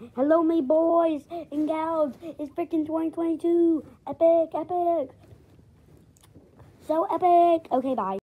Hello, me boys and gals. It's freaking 2022. Epic, epic. So epic. Okay, bye.